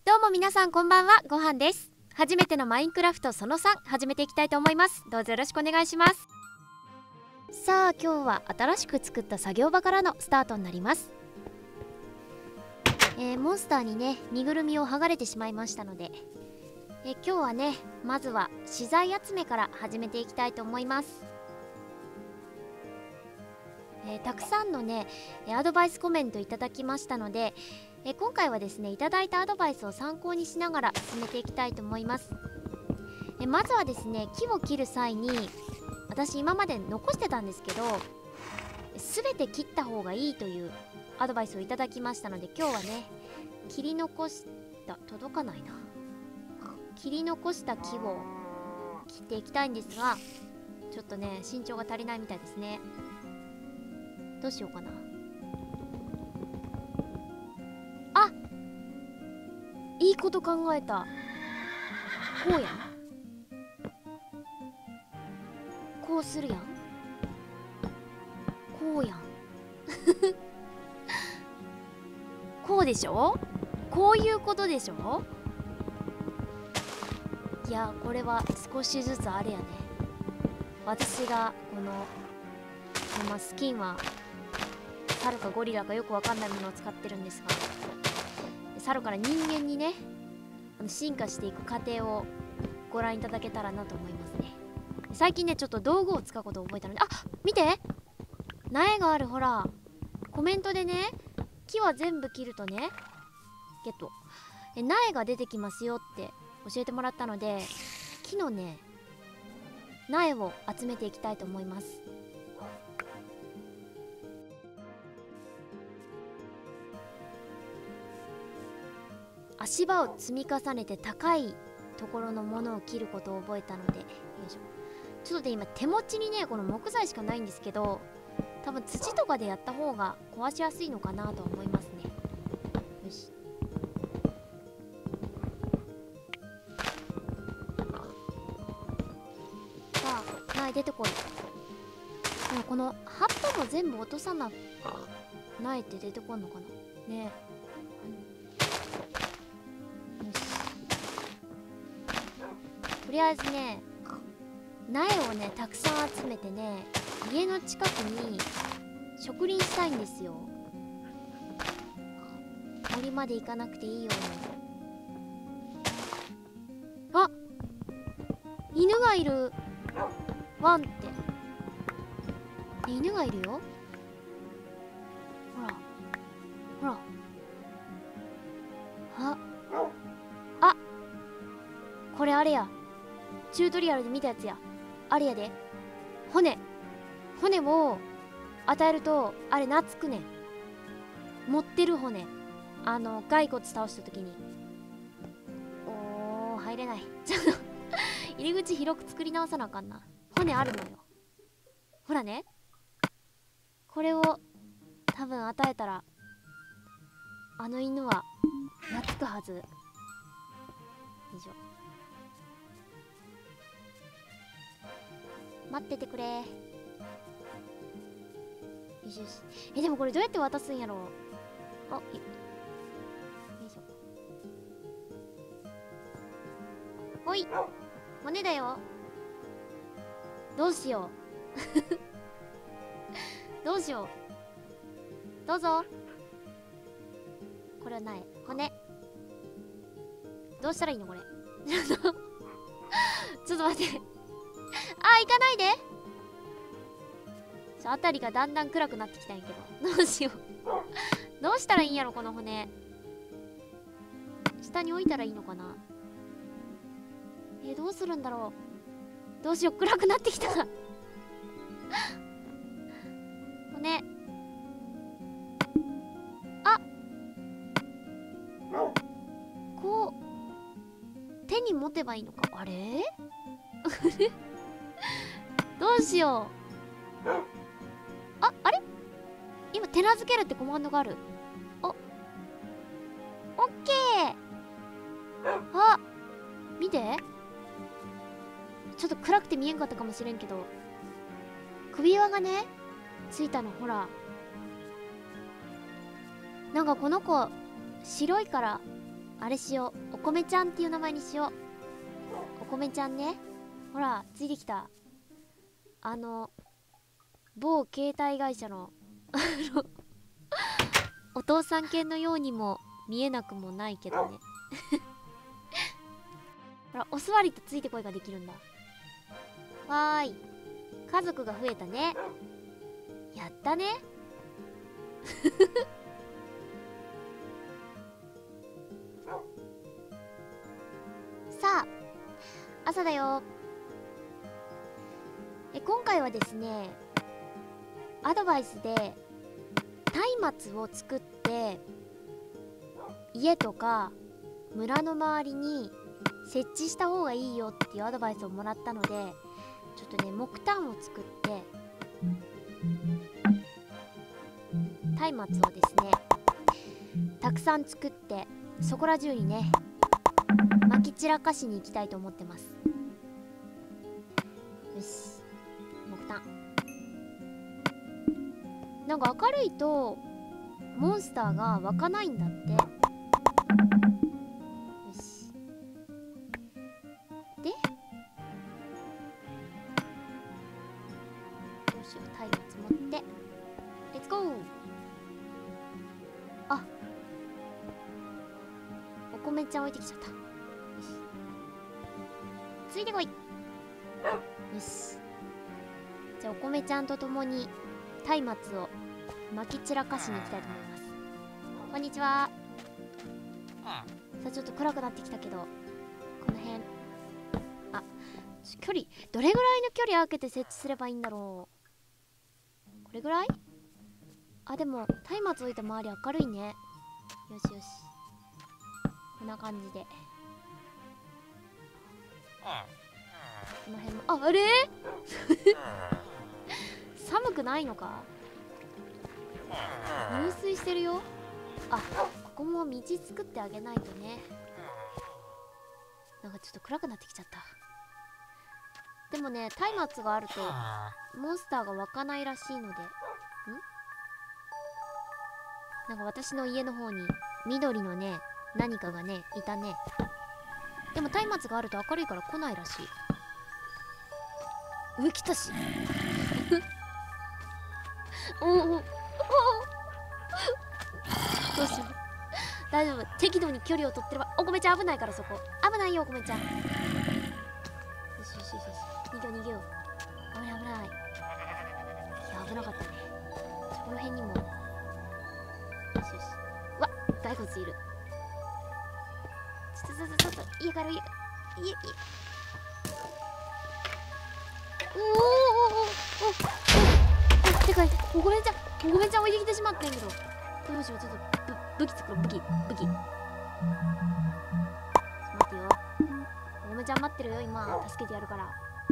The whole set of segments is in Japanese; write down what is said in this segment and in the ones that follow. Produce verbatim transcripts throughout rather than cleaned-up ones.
どうも皆さんこんばんは、ごはんです。初めてのマインクラフトそのさん始めていきたいと思います。どうぞよろしくお願いします。さあ今日は新しく作った作業場からのスタートになります。えー、モンスターにね身ぐるみを剥がれてしまいましたので、えー、今日はねまずは資材集めから始めていきたいと思います。えー、たくさんのねアドバイスコメントいただきましたので、え今回はですねいただいたアドバイスを参考にしながら進めていきたいと思います。えまずはですね木を切る際に私今まで残してたんですけど全て切った方がいいというアドバイスをいただきましたので、今日はね切り残した届かないな切り残した木を切っていきたいんですが、ちょっとね身長が足りないみたいですね。どうしようかな。あ、いいこと考えた。こうやん、こうするやん、こうやんこうでしょ、こういうことでしょ。いやこれは少しずつあれやね。私がこの、まあ、スキンは猿かゴリラかよくわかんないものを使ってるんですが、猿から人間にねあの進化していく過程をご覧いただけたらなと思いますね。最近ねちょっと道具を使うことを覚えたので、あ、見て苗がある。ほらコメントでね木は全部切るとねゲットえ苗が出てきますよって教えてもらったので、木のね苗を集めていきたいと思います。足場を積み重ねて高いところのものを切ることを覚えたので、よいしょ。ちょっとで今手持ちにねこの木材しかないんですけど、多分土とかでやった方が壊しやすいのかなと思いますね。よし、さあ苗出てこい。でもこの葉っぱも全部落とさな苗って出てこんのかなね。とりあえずね苗をねたくさん集めてね家の近くに植林したいんですよ。森まで行かなくていいように。あ、犬がいる。ワンって、ね、犬がいるよ。ほらほら、ああ、これあれや、チュートリアルで見たやつや。あれやで、骨骨を与えるとあれ懐くねん。持ってる骨、あの骸骨倒した時に。おー入れないちょっと入り口広く作り直さなあかんな。骨あるのよ。ほらね、これを多分与えたらあの犬は懐くはず。よいしょ、待っててくれ。よしよし。えでもこれどうやって渡すんやろう。あ、よいしょ。ほい、骨だよ。どうしようどうしよう。どうぞ。これはない骨。どうしたらいいのこれちょっとちょっと待ってあ、行かないで。あたりがだんだん暗くなってきたんやけど、どうしようどうしたらいいんやろこの骨。下に置いたらいいのかな。えー、どうするんだろう。どうしよう、暗くなってきた骨。あ、こう手に持てばいいのか。あれどうしよう。あ、あれ今手なずけるってコマンドがある。お、オッケー。あ、見て、ちょっと暗くて見えんかったかもしれんけど首輪がねついたの。ほらなんかこの子白いからあれしよう。お米ちゃんっていう名前にしよう。お米ちゃんね。ほらついてきた。あの某携帯会社のお父さん犬のようにも見えなくもないけどねほらお座りとついてこいができるんだ。わーい、家族が増えたね。やったねさあ朝だよ。え今回はですね、アドバイスで松明を作って家とか村の周りに設置した方がいいよっていうアドバイスをもらったので、ちょっとね木炭を作って松明をですねたくさん作ってそこら中にねまき散らかしに行きたいと思ってます。よし、木炭。なんか明るいとモンスターが湧かないんだって。よし。でどうしよう、松明持ってレッツゴー。あ、お米ちゃん置いてきちゃった。よし、ついてこい。よし、じゃあお米ちゃんと共に松明をまき散らかしに行きたいと思います。こんにちは。さあちょっと暗くなってきたけど、この辺、あ、距離どれぐらいの距離空けて設置すればいいんだろう。これぐらい？あ、でも松明置いた周り明るいね。よしよし、こんな感じでこの辺も、あ、あれ寒くないのか？入水してるよ。あ、ここも道作ってあげないとね。なんかちょっと暗くなってきちゃった。でもね、松明があるとモンスターが湧かないらしいので、ん？なんか私の家の方に緑のね何かがねいたね。でも松明があると明るいから来ないらしい。上来たしおおおお、どうしよう。大丈夫、適度に距離を取ってれば。お米ちゃん危ないから、そこ危ないよお米ちゃん。よしよしよしよし、逃げよう逃げよう。危ない危ない。いや危なかったね。この辺にも、よしよし。うわっ、骸骨いる。ちょっとちょっとちょっと家から家家家おおおおおお、てかお米ちゃんお米ちゃん置いてきてしまってんけど、どうしよう。ちょっと武器作ろう。武器武器待ってよ、お米ちゃん待ってるよ。今助けてやるから。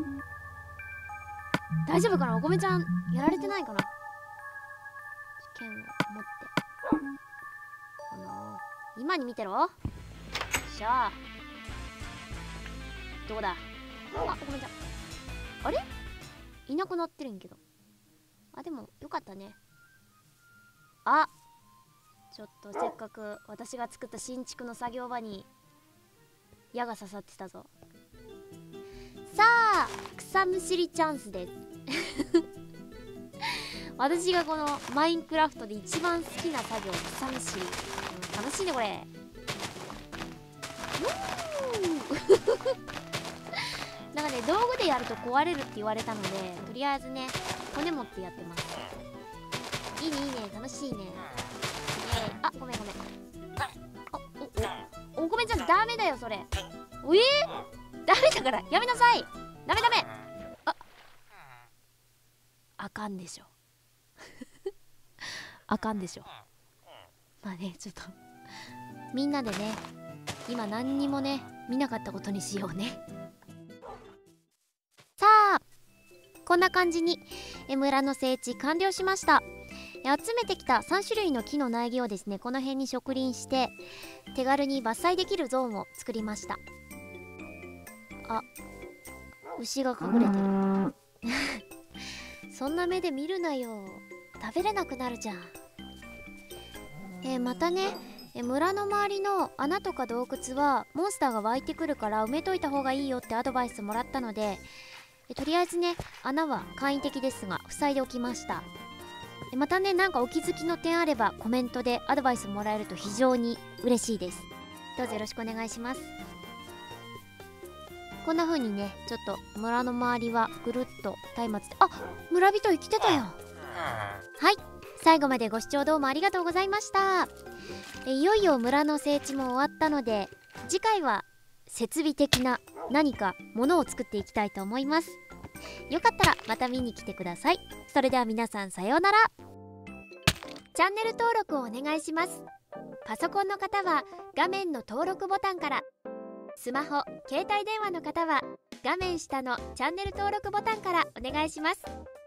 大丈夫かな、お米ちゃんやられてないかな。剣を持ってこの今に見てろ。よっしゃ、どこだ。あ、お米ちゃんあれいなくなってるんけど。あ、でもよかったね。あ、ちょっとせっかく私が作った新築の作業場に矢が刺さってたぞ。さあ草むしりチャンスです私がこのマインクラフトで一番好きな作業、草むしり。楽しいねこれ。なんかね、道具でやると壊れるって言われたので、とりあえずね骨持ってやってます。いいねいいね、楽しいね。えー、あ、ごめんごめん。あ、おおお米ちゃんダメだよそれ。おえー、ダメだからやめなさい。ダメダメ。あ、あかんでしょあかんでしょ。まあね、ちょっとみんなでね今何にもね見なかったことにしようね。さあこんな感じに村の整地完了しました。集めてきたさん種類の木の苗木をですねこの辺に植林して手軽に伐採できるゾーンを作りました。あ、牛が隠れてるそんな目で見るなよ、食べれなくなるじゃん。えー、またねえ村の周りの穴とか洞窟はモンスターが湧いてくるから埋めといた方がいいよってアドバイスもらったので、えとりあえずね穴は簡易的ですが塞いでおきました。えまたね、なんかお気づきの点あればコメントでアドバイスもらえると非常に嬉しいです。どうぞよろしくお願いします。こんな風にね、ちょっと村の周りはぐるっと松明で、あ、村人生きてたよ。はい、最後までご視聴どうもありがとうございました。えいよいよ村の整地も終わったので、次回は設備的な何かものを作っていきたいと思います。よかったらまた見に来てください。それでは皆さんさようなら。チャンネル登録をお願いします。パソコンの方は画面の登録ボタンから、スマホ・携帯電話の方は画面下のチャンネル登録ボタンからお願いします。